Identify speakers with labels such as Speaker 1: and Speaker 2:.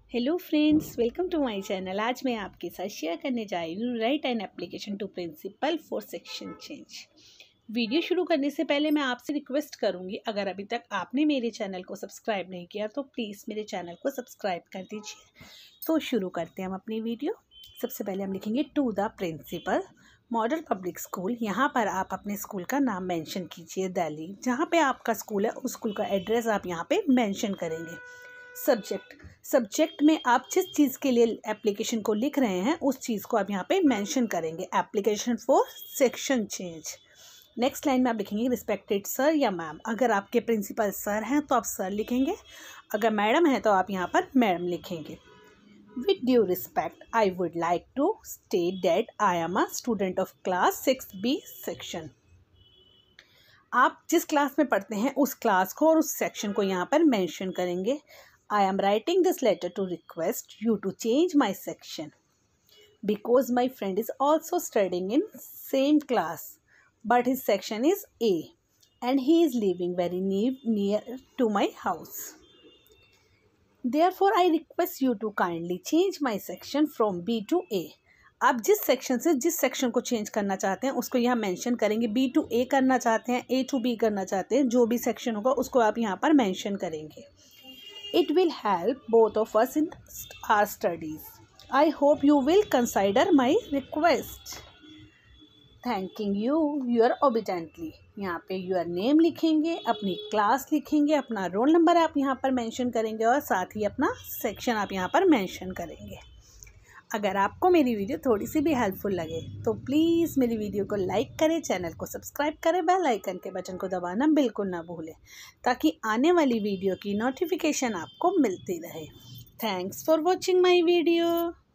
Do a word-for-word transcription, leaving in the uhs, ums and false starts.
Speaker 1: Hello friends, welcome to my channel. आज मैं आपके साथ शेयर करने जा रही हूँ write an application to principal for section change. Video शुरू करने से पहले मैं आपसे रिक्वेस्ट करूँगी, अगर अभी तक आपने मेरे चैनल को सब्सक्राइब नहीं किया तो प्लीज़ मेरे चैनल को सब्सक्राइब कर दीजिए। तो शुरू करते हैं हम अपनी वीडियो। सबसे पहले हम लिखेंगे to the principal, model public school. यहाँ पर आप अपने स्कूल का नाम मेंशन कीजिए, दिल्ली। जहाँ पे आपका स्कूल है उस स्कूल का एड्रेस आप यहाँ पे मेंशन करेंगे। सब्जेक्ट सब्जेक्ट में आप जिस चीज़ के लिए एप्लीकेशन को लिख रहे हैं उस चीज़ को आप यहाँ पे मेंशन करेंगे, application for section change. Next line में आप लिखेंगे रिस्पेक्टेड सर या मैम। अगर आपके प्रिंसिपल सर हैं तो आप सर लिखेंगे, अगर मैडम है तो आप यहाँ पर मैडम लिखेंगे। With due respect I would like to state that I am a student of class six B section. आप जिस क्लास में पढ़ते हैं उस क्लास को और उस सेक्शन को यहाँ पर मेंशन करेंगे। I am writing this letter to request you to change my section because my friend is also studying in same class, but his section is A and he is living very near, near to my house. Therefore, I request you to kindly change my section from B to A. आप जिस section से जिस section को change करना चाहते हैं उसको यहाँ मेंशन करेंगे। B to A करना चाहते हैं, A to B करना चाहते हैं, जो भी सेक्शन होगा उसको आप यहाँ पर मेंशन करेंगे। It will help both of us in our studies. I hope you will consider my request. Thanking you, your obediently. यहाँ पे your name लिखेंगे, अपनी क्लास लिखेंगे, अपना रोल नंबर आप यहाँ पर मेंशन करेंगे और साथ ही अपना सेक्शन आप यहाँ पर मेंशन करेंगे। अगर आपको मेरी वीडियो थोड़ी सी भी हेल्पफुल लगे तो प्लीज़ मेरी वीडियो को लाइक करें, चैनल को सब्सक्राइब करें, बेल आइकन के बटन को दबाना बिल्कुल ना भूलें ताकि आने वाली वीडियो की नोटिफिकेशन आपको मिलती रहे। Thanks for watching my video.